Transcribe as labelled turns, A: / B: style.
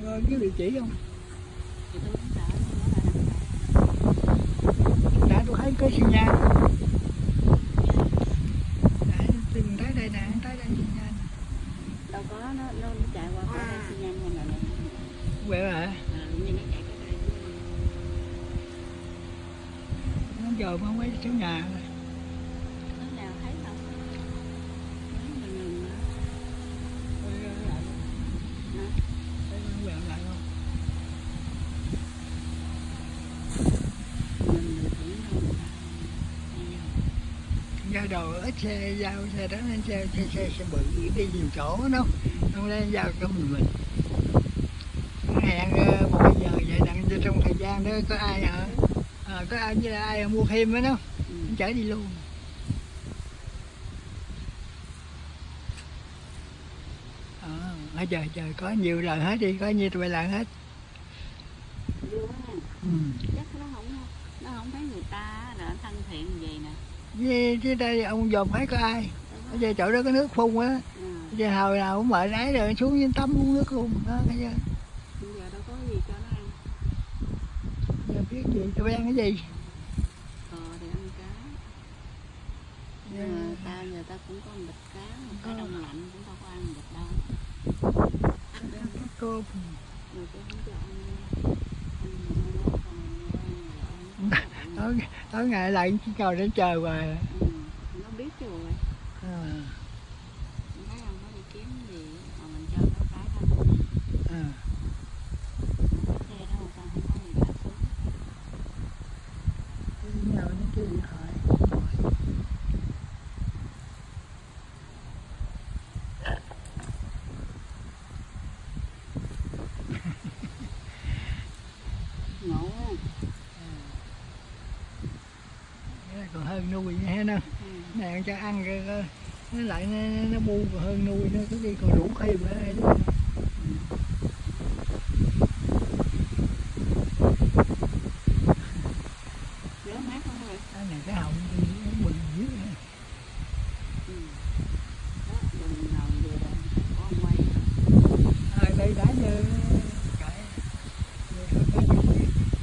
A: cái địa chỉ không?
B: Thì tôi cũng sợ nhưng mà
A: Đã tôi thấy cái xi nhan. Tìm tới đây nè, tới đây xi nhan.
B: đâu có nó chạy qua khỏi đây xi nhan hay là này.
A: Vậy hả?
B: Như nó chạy cái đây.
A: Nó giờ mới mấy số nhà rồi.
B: Nó nào thấy không? Mấy người nữa.
A: Thấy nó quẹo lại không? Giao đồ ít xe, giao xe đó nên xe bự đi nhiều chỗ nó không nên giao cho mình. Hẹn 1 giờ vậy đặng trong thời gian đó có ai hả? Có ai với ai mua thêm đó chở đi luôn. Trời trời có nhiều lần hết đi, có nhiều tụi lần hết.
B: Chắc nó không thấy người ta là thân thiện gì nè.
A: Chứ đây ông dòm thấy có ai. Ở đây chỗ đó có nước phun á. Giờ hồi nào cũng mệt nấy rồi xuống dưới tắm uống nước luôn đó.
B: Bây giờ đâu có gì cho nó ăn.
A: Giờ biết gì, tụi ăn cái gì?
B: Thì ăn cá. Nhưng mà giờ ta cũng có một bịch cá, một cái đông lạnh cũng đâu có ăn được đâu. Ăn
A: Cơm.
B: Người ta không cho ăn.
A: Tối ngày lại chỉ cầu đến chờ hoài.
B: Nó biết rồi.
A: Mình
B: thấy không có đi kiếm gì mà mình cho nó cái thôi. Xe đó mà sao không có người ta xuống.
A: Nhau những cái điện thoại.
B: Ngộ á.
A: Còn hơn nuôi nha nó. Nè cho ăn cái nó lại nó bu còn hơn nuôi nó cứ đi còn đủ khi bữa nay đó.
B: Rớt mát không rồi.
A: Cái này cái họng mình dưới này.
B: Đó, mình ngồi về đây có ông quay.
A: Đây đã như